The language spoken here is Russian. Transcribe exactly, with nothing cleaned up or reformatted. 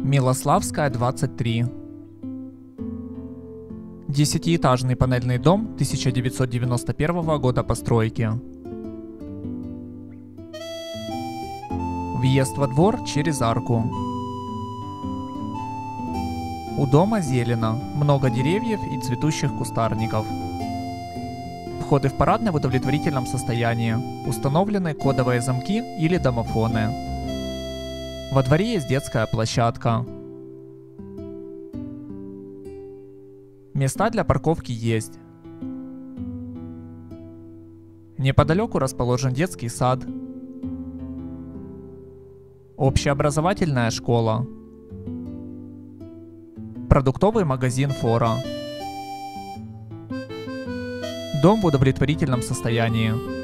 Милославская, двадцать три. Десятиэтажный панельный дом тысяча девятьсот девяносто первого года постройки. Въезд во двор через арку. У дома зелено, много деревьев и цветущих кустарников. Входы в парадное в удовлетворительном состоянии. Установлены кодовые замки или домофоны. Во дворе есть детская площадка. Места для парковки есть. Неподалеку расположен детский сад. Общеобразовательная школа. Продуктовый магазин «Фора». Дом в удовлетворительном состоянии.